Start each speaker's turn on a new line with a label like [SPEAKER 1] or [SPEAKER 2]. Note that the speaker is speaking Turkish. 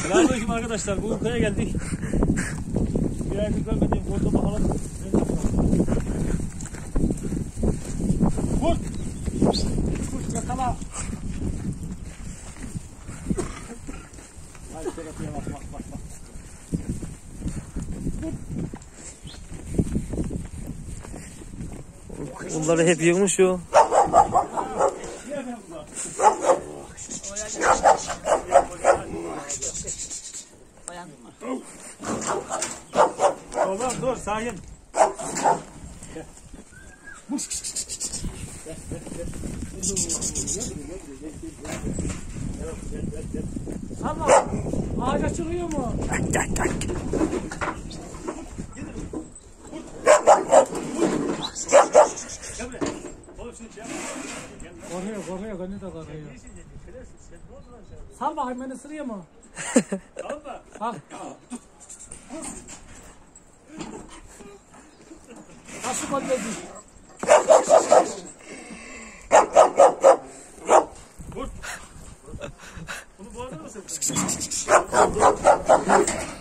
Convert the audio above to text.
[SPEAKER 1] Selamünaleyküm arkadaşlar. Bugün köye geldik. Bir aydır görmediğim kurda bakalım. Kurt! Kurt yakala! Haydi terapiye bak.
[SPEAKER 2] Bunları hep yığmış o.
[SPEAKER 1] Oğlum dur sakin.
[SPEAKER 3] Tamam. Ağaca çıkıyor mu? Korkuyor, gönlü de korkuyor. Sal bakayım beni ısırıyor mu? Bak. Nasıl kolledi?
[SPEAKER 1] Bunu boğazına mı sıktın?